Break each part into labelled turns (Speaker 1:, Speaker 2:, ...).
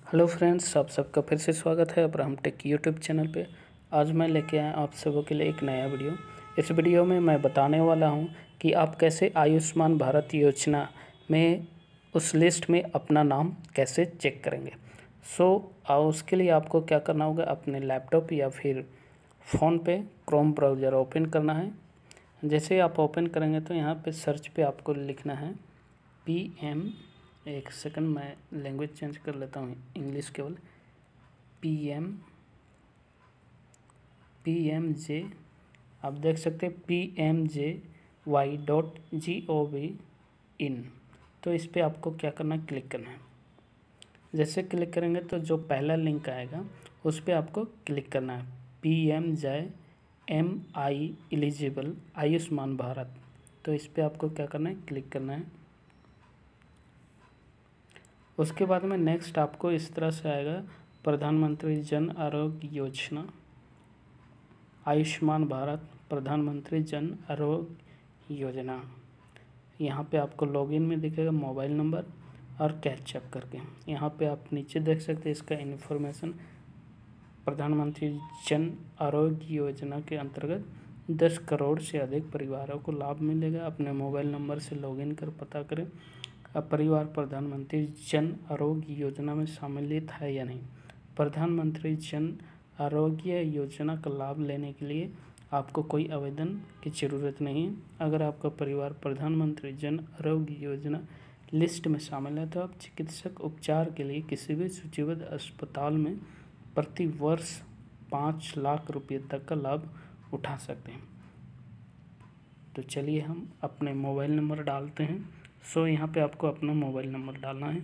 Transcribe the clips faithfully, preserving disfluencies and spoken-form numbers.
Speaker 1: Hello friends, आप सबका फिर से स्वागत है अब्राहम टेक यूट्यूब चैनल पे। आज मैं लेके आया आप सबों के लिए एक नया वीडियो। इस वीडियो में मैं बताने वाला हूं कि आप कैसे आयुष्मान भारत योजना में उस लिस्ट में अपना नाम कैसे चेक करेंगे। सो so, उसके लिए आपको क्या करना होगा, अपने लैपटॉप या फिर फ़ोन पे क्रोम ब्राउज़र ओपन करना है। जैसे ही आप ओपन करेंगे तो यहाँ पे सर्च पे आपको लिखना है पी एम एक सेकंड, मैं लैंग्वेज चेंज कर लेता हूँ, इंग्लिश केवल। P M P M J आप देख सकते हैं P M J Y dot G O V in. तो इस पर आपको क्या करना है, क्लिक करना है। जैसे क्लिक करेंगे तो जो पहला लिंक आएगा उस पर आपको क्लिक करना है, P M J am I eligible Ayushman Bharat. तो इस पर आपको क्या करना है, क्लिक करना है। उसके बाद में नेक्स्ट आपको इस तरह से आएगा, प्रधानमंत्री जन आरोग्य योजना, आयुष्मान भारत प्रधानमंत्री जन आरोग्य योजना। यहाँ पे आपको लॉगिन में दिखेगा मोबाइल नंबर और कैचअप करके। यहाँ पे आप नीचे देख सकते हैं इसका इन्फॉर्मेशन। प्रधानमंत्री जन आरोग्य योजना के अंतर्गत दस करोड़ से अधिक परिवारों को लाभ मिलेगा। अपने मोबाइल नंबर से लॉगिन कर पता करें अब परिवार प्रधानमंत्री जन आरोग्य योजना में सम्मिलित है या नहीं। प्रधानमंत्री जन आरोग्य योजना का लाभ लेने के लिए आपको कोई आवेदन की ज़रूरत नहीं है। अगर आपका परिवार प्रधानमंत्री जन आरोग्य योजना लिस्ट में शामिल है तो आप चिकित्सक उपचार के लिए किसी भी सूचीबद्ध अस्पताल में प्रति वर्ष पाँच लाख रुपये तक का लाभ उठा सकते हैं। तो चलिए हम अपने मोबाइल नंबर डालते हैं। सो यहाँ पे आपको अपना मोबाइल नंबर डालना है।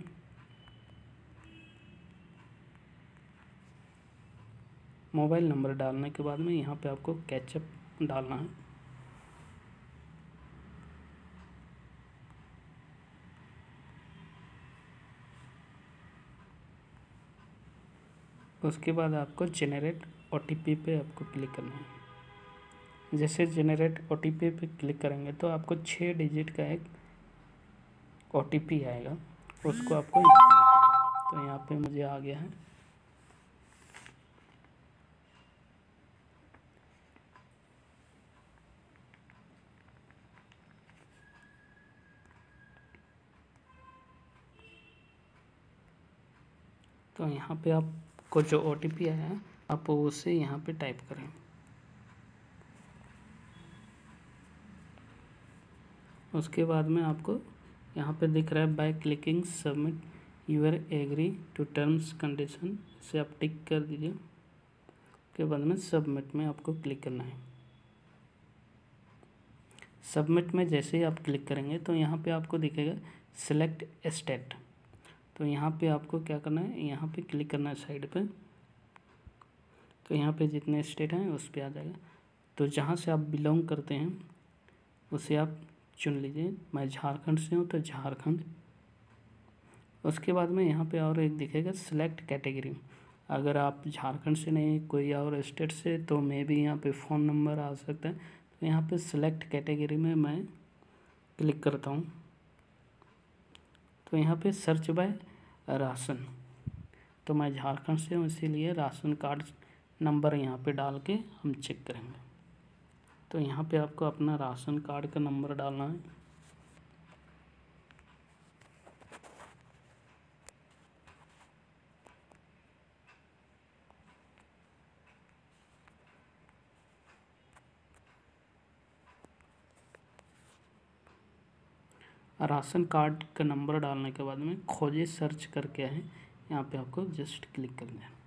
Speaker 1: मोबाइल नंबर डालने के बाद में यहाँ पे आपको कैचअप डालना है। उसके बाद आपको जेनरेट ओटीपी पे आपको क्लिक करना है। जैसे जेनरेट ओटीपी पे क्लिक करेंगे तो आपको छः डिजिट का एक ओटीपी आएगा, उसको आपको यहाँ पे लिखना है। तो यहाँ पे मुझे आ गया है। तो यहाँ पे आपको जो ओटीपी आया है आप उसे यहाँ पे टाइप करें। उसके बाद में आपको यहाँ पे दिख रहा है by clicking submit you're agree to terms condition, इसे आप टिक कर दीजिए। उसके बाद में सबमिट में आपको क्लिक करना है। सबमिट में जैसे ही आप क्लिक करेंगे तो यहाँ पे आपको दिखेगा सिलेक्ट स्टेट। तो यहाँ पे आपको क्या करना है, यहाँ पे क्लिक करना है साइड पे। तो यहाँ पे जितने स्टेट हैं उस पर आ जाएगा। तो जहाँ से आप बिलोंग करते हैं उसे आप चुन लीजिए। मैं झारखंड से हूँ तो झारखंड। उसके बाद में यहाँ पे और एक दिखेगा सिलेक्ट कैटेगरी। अगर आप झारखंड से नहीं कोई और स्टेट से तो मे भी यहाँ पे फ़ोन नंबर आ सकता है। तो यहाँ पे सिलेक्ट कैटेगरी में मैं क्लिक करता हूँ। तो यहाँ पे सर्च बाय राशन, तो मैं झारखंड से हूँ इसीलिए राशन कार्ड नंबर यहाँ पे डाल के हम चेक करेंगे। तो यहाँ पे आपको अपना राशन कार्ड का नंबर डालना है। राशन कार्ड का नंबर डालने के बाद में खोजे सर्च करके है, यहाँ पे आपको जस्ट क्लिक करना है।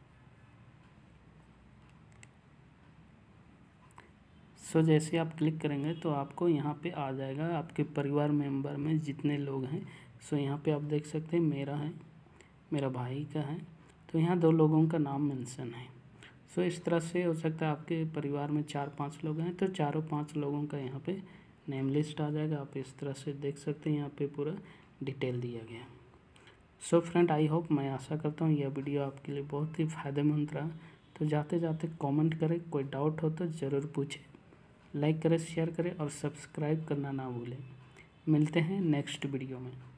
Speaker 1: सो जैसे आप क्लिक करेंगे तो आपको यहाँ पे आ जाएगा आपके परिवार मेंबर में जितने लोग हैं। सो यहाँ पे आप देख सकते हैं मेरा है, मेरा भाई का है, तो यहाँ दो लोगों का नाम मेंशन है। सो इस तरह से हो सकता है आपके परिवार में चार पांच लोग हैं तो चारों पांच लोगों का यहाँ पे नेम लिस्ट आ जाएगा। आप इस तरह से देख सकते हैं, यहाँ पे पूरा डिटेल दिया गया। सो फ्रेंड, आई होप, मैं आशा करता हूँ यह वीडियो आपके लिए बहुत ही फ़ायदेमंद रहा। तो जाते जाते कमेंट करें, कोई डाउट हो तो ज़रूर पूछें, लाइक करें, शेयर करें और सब्सक्राइब करना ना भूलें। मिलते हैं नेक्स्ट वीडियो में।